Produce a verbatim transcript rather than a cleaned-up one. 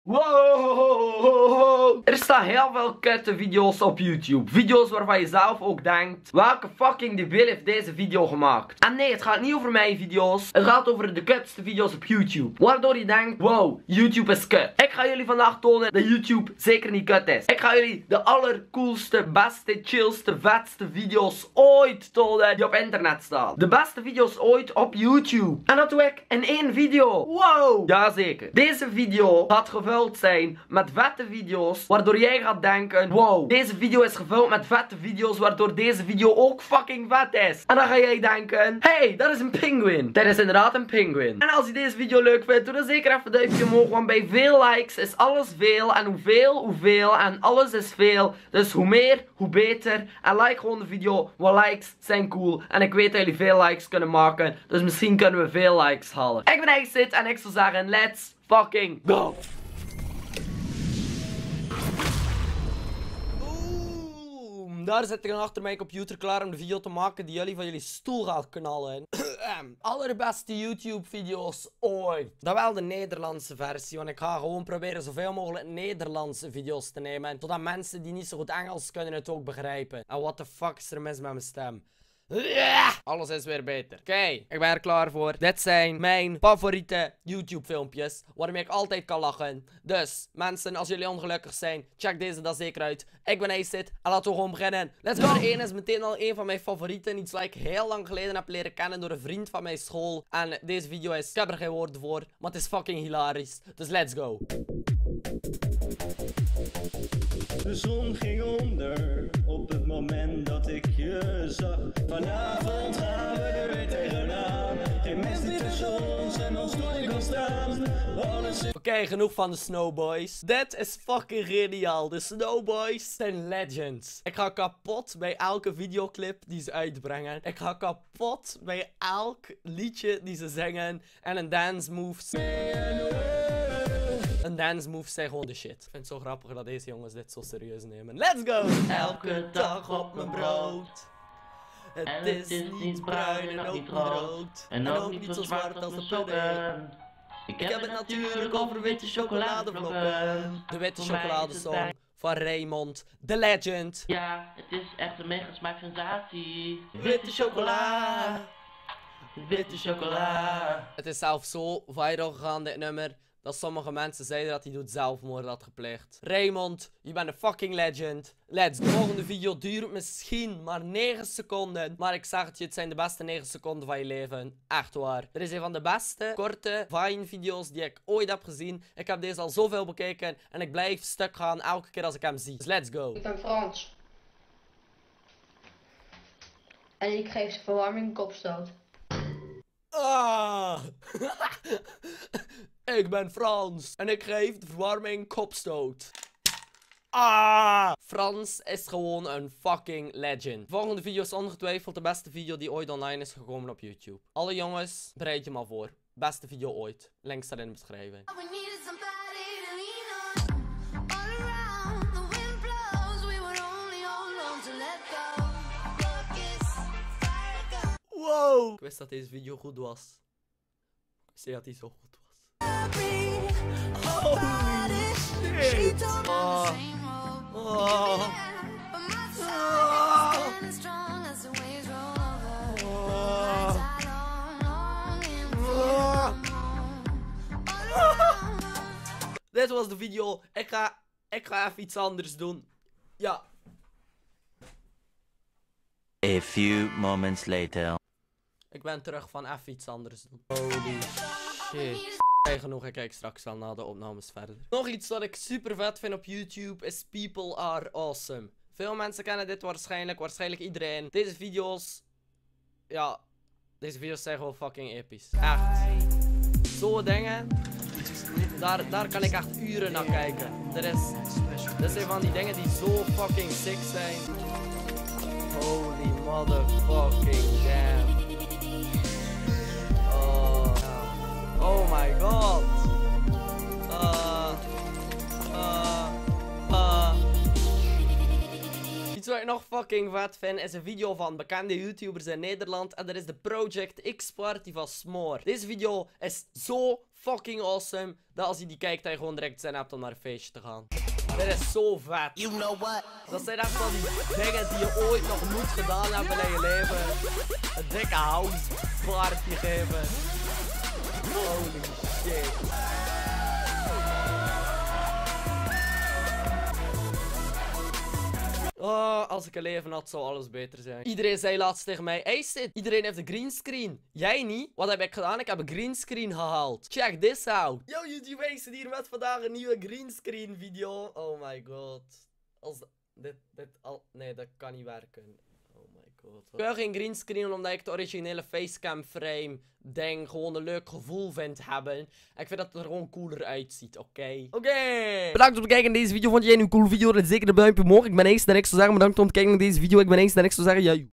Wow! Er staan heel veel kutte video's op YouTube. Video's waarvan je zelf ook denkt: welke fucking debiel heeft deze video gemaakt? En nee, het gaat niet over mijn video's. Het gaat over de kutste video's op YouTube. Waardoor je denkt: wow, YouTube is kut. Ik ga jullie vandaag tonen dat YouTube zeker niet kut is. Ik ga jullie de allercoolste, beste, chillste, vetste video's ooit tonen die op internet staan. De beste video's ooit op YouTube. En dat doe ik in één video. Wow! Jazeker. Deze video gaat gevuld zijn met vette video's, waardoor jij gaat denken: wow, deze video is gevuld met vette video's, waardoor deze video ook fucking vet is. En dan ga jij denken: hey, dat is een pinguïn. Dat is inderdaad een pinguïn. En als je deze video leuk vindt, doe dan zeker even een duimpje omhoog, want bij veel likes is alles veel. En hoeveel, hoeveel en alles is veel. Dus hoe meer, hoe beter. En like gewoon de video, want likes zijn cool. En ik weet dat jullie veel likes kunnen maken, dus misschien kunnen we veel likes halen. Ik ben Exit en ik zou zeggen: let's fucking go. Daar zit ik dan achter mijn computer klaar om de video te maken die jullie van jullie stoel gaat knallen. Allerbeste YouTube video's ooit. Dat wel de Nederlandse versie, want ik ga gewoon proberen zoveel mogelijk Nederlandse video's te nemen. Totdat mensen die niet zo goed Engels kunnen het ook begrijpen. En what the fuck is er mis met mijn stem? Alles is weer beter. Oké, okay, ik ben er klaar voor. Dit zijn mijn favoriete YouTube filmpjes waarmee ik altijd kan lachen. Dus mensen, als jullie ongelukkig zijn, check deze dan zeker uit. Ik ben Acid en laten we gewoon beginnen. Let's go. één is meteen al een van mijn favorieten. Iets wat ik heel lang geleden heb leren kennen door een vriend van mijn school. En deze video is, ik heb er geen woorden voor, maar het is fucking hilarisch. Dus let's go. De zon ging onder op het moment dat ik je zag. Vanavond gaan we er weer tegenaan. Geen mist die tussen ons en ons nooit kan staan. Oké, okay, genoeg van de Snowboys. Dit is fucking geniaal. De Snowboys zijn legends. Ik ga kapot bij elke videoclip die ze uitbrengen. Ik ga kapot bij elk liedje die ze zingen. En een dance moves. Een dance moves zijn gewoon de shit. Ik vind het zo grappig dat deze jongens dit zo serieus nemen. Let's go! Elke dag op mijn brood. Het, het is, is niet bruin en ook niet rood. En ook niet zo zwart als de sokken. Ik heb het natuurlijk over witte chocoladevlokken. De witte chocoladesong van Raymond, the legend. Ja, het is echt een mega smaaksensatie. Witte chocola. Witte chocola. Het is zelfs zo viral gegaan, dit nummer, dat sommige mensen zeiden dat hij doet zelfmoord had gepleegd. Raymond, je bent een fucking legend. Let's go. De volgende video duurt misschien maar negen seconden. Maar ik zeg het je, het zijn de beste negen seconden van je leven. Echt waar. Er is een van de beste korte Vine video's die ik ooit heb gezien. Ik heb deze al zoveel bekeken en ik blijf stuk gaan elke keer als ik hem zie. Dus let's go. Ik ben Frans. En ik geef ze verwarming een kopstoot. Ah. Ik ben Frans en ik geef de verwarming kopstoot. Ah! Frans is gewoon een fucking legend. De volgende video is ongetwijfeld de beste video die ooit online is gekomen op YouTube. Alle jongens, bereid je maar voor. Beste video ooit. Link staat in de beschrijving. Wow! Ik wist dat deze video goed was. Ik wist dat hij zo goed was. Holy shit! Oh. Oh. Oh. Oh. Dit was de video. Ik ga, ik ga even iets anders doen. Ja. A few moments later. Ik ben terug van even iets anders doen. Holy shit. Genoeg, ik kijk straks wel naar de opnames verder. Nog iets wat ik super vet vind op YouTube is People Are Awesome. Veel mensen kennen dit waarschijnlijk, waarschijnlijk iedereen. Deze video's, ja, deze video's zijn gewoon fucking episch. Echt. Zo'n dingen, daar, daar kan ik echt uren naar kijken. Er is, dat zijn van die dingen die zo fucking sick zijn. Holy motherfucking damn. Oh my god. Uh, uh, uh. Iets wat ik nog fucking vet vind is een video van bekende YouTubers in Nederland. En dat is de Project X Party van Smoor. Deze video is zo fucking awesome dat als je die kijkt, dat je gewoon direct zin hebt om naar een feestje te gaan. Dit is zo vet. You know what? Dat zijn echt van die dingen die je ooit nog moet gedaan hebben in je leven. Een dikke house party geven. Holy shit. Oh, als ik een leven had, zou alles beter zijn. Iedereen zei laatst tegen mij, hey Sid, iedereen heeft een greenscreen. Jij niet? Wat heb ik gedaan? Ik heb een greenscreen gehaald. Check this out. Yo YouTube, ik zit hier met vandaag een nieuwe greenscreen video. Oh my god. Als dit, dit al... Nee, dat kan niet werken. Oh my god. Ik wil geen greenscreen omdat ik de originele facecam frame ding gewoon een leuk gevoel vind hebben. En ik vind dat het er gewoon cooler uitziet, oké? Okay? Oké! Okay. Bedankt om te kijken naar deze video. Vond jij nu een coole video? Dan zeker een duimpje omhoog. Ik ben Ace en ik zou zeggen bedankt om te kijken naar deze video. Ik ben Ace en ik zou zeggen, ja.